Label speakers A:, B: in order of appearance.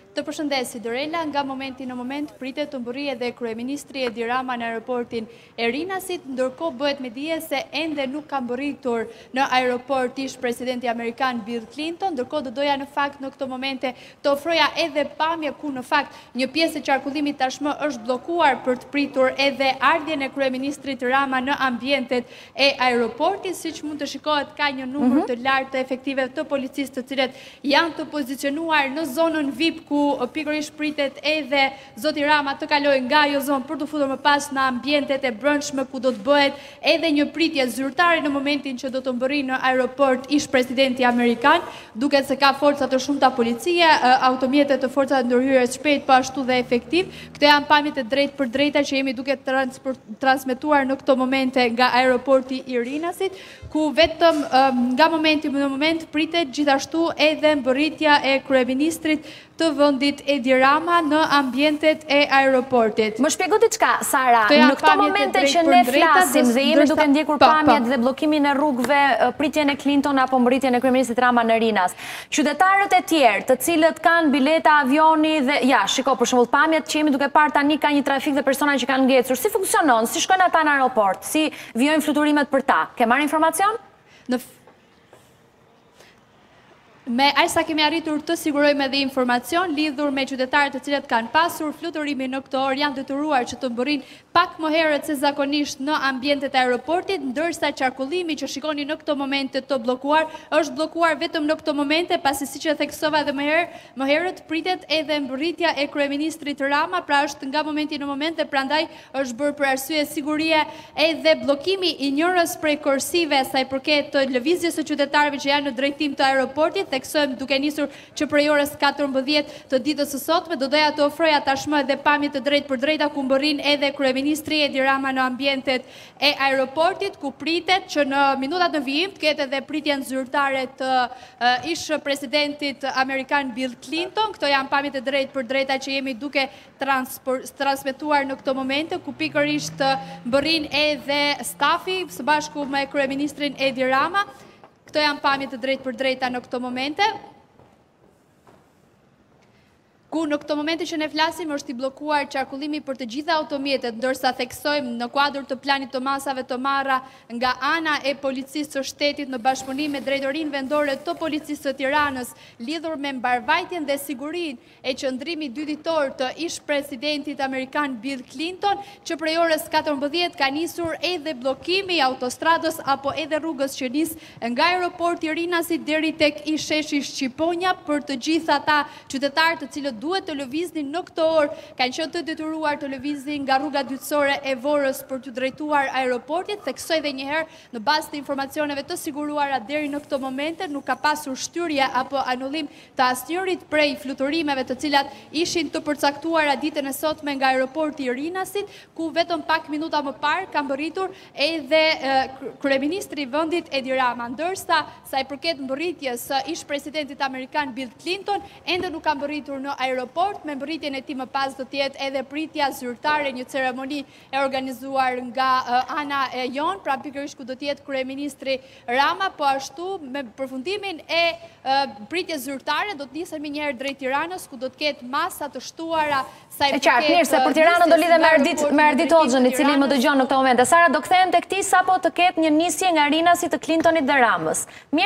A: Të përshëndesi, Dorela, nga momenti në moment pritet të mbërrije dhe Kryeministri Edi Rama në aeroportin e Rinasit, ndërkohë bëhet me dije se ende nuk ka mbërritur në aeroport ish presidenti Amerikan Bill Clinton, ndërkohë do doja në fakt në këto momente të ofroja edhe pamje ku në fakt një pjesë e qarkullimit tashmë është blokuar për të pritur edhe ardhjen e Kryeministrit Rama në ambientet e aeroportit, siç mund të shikohet ka një numër të lartë të efektive të policisë të cilët janë të pozicionuar në zonën VIP ku pikërisht pritet edhe zoti Rama të kalojë nga ajo zonë për të futur më pas në ambientet e brendshme ku do të bëhet edhe një pritje zyrtare në momentin që do të mbërrijë në aeroport ish presidenti amerikan, duket se ka forca të shumta policie, automjete të forcave ndërhyrje shpejt po ashtu dhe efektiv. Këto janë pamjet e drejtë për drejta që jemi duke transmetuar në këto momente nga aeroporti i Rinasit, ku vetëm nga momenti në moment pritet gjithashtu edhe mbërritja e kryeministrit të vendit Edi Rama në ambientet e aeroportit.
B: Më shpjego diçka, Sara, në këto momente që ne flasim dhe jemi duke ndjekur pamjet dhe bllokimin e rrugëve, pritjen e Clinton apo mbërritjen e kryeministit Rama në Rinas, qytetarët e tjerë, të cilët kanë bileta avioni dhe shiko për shembull pamjet që jemi duke parë tani ka një trafik dhe persona që kanë ngecur, si funksionon, si shkojnë ata në aeroport, si vijojnë fluturimet për ta? Ke marrë informacion?
A: Me aq sa kemi arritur të sigurojmë edhe informacion lidhur me qytetarët të cilët kanë pasur fluturimin në këtë orë janë detyruar që të mbërrijnë pak më herët se zakonisht në ambientet e aeroportit, ndërsa qarkullimi që shikoni në këto momente të bllokuar është bllokuar vetëm në këto momente, pasi siç e theksova edhe më herët pritet edhe mbërritja e kryeministrit Rama, pra është nga momenti në moment dhe prandaj është bërë për arsye sigurie edhe bllokimi i njërës prej korsive sa i përket të lëvizjes së qytetarëve që janë në drejtim të aeroportit. Theksojmë duke nisur që prej orës 14 të ditës së sotme do doja të ofroja tashmë edhe pamje të drejtë për drejta ku mbërrin edhe kryeministri Edi Rama në ambientet e aeroportit, ku pritet që në minutat në vijim të ketë edhe pritjen zyrtare të ish presidentit amerikan Bill Clinton. Këto janë pamjet e drejtë për drejta që jemi duke transmetuar në këto momente, ku pikërisht mbërrin edhe stafi së bashku me kryeministrin Edi Rama. Këto janë pamjet të drejtë për drejta në këto momente, ku në këto momente që ne flasim është i bllokuar qarkullimi për të gjitha automjetet, ndërsa theksojmë në kuadër të planit të masave të marra nga ana e policisë së shtetit në bashkëpunim me drejtorinë vendore të policisë së Tiranës lidhur me mbarvajtjen dhe sigurinë e qëndrimit dyditor të ish presidentit amerikan Bill Clinton, që prej orës 14 ka nisur edhe bllokimi i autostradës apo edhe rrugës që nis nga aeroporti i Rinasit deri tek i sheshi Shqiponja për të gjithë ata qytetarë të cilët duhet të lëviznin në këto orë, kanë qenë të detyruar të lëviznin nga rruga dytësore e Vorës për të drejtuar aeroportit. Theksoj edhe një herë, në bazë të informacioneve të siguruara deri në këto momente, nuk ka pasur shtyrje apo anullim të asnjërit prej fluturimeve të cilat ishin të përcaktuara ditën e sotme nga aeroporti i Rinasit, ku vetëm pak minuta më parë ka mbërritur edhe kryeministri i vendit Edi Rama, ndërsa sa i përket mbërritjes së ish presidentit amerikan Bill Clinton, ende nuk ka mbërritur në aeroport, me mbërritjen e tij më pas do të jetë edhe pritja zyrtare, një ceremoni e organizuar nga ana e jon, pra pikërisht ku do të jetë kryeministri Rama, po ashtu me përfundimin e pritjes zyrtare do të nisemi një herë drejt Tiranës, ku do të ketë masa të shtuara sa i përket.
B: Qartë, mirë, se për Tiranën do lidhem me Ardit Hoxhën, i cili më dëgjon në këtë moment. Sara, do kthehen tek ti sapo të ketë një nisje nga Rinasi të Clintonit dhe Ramës.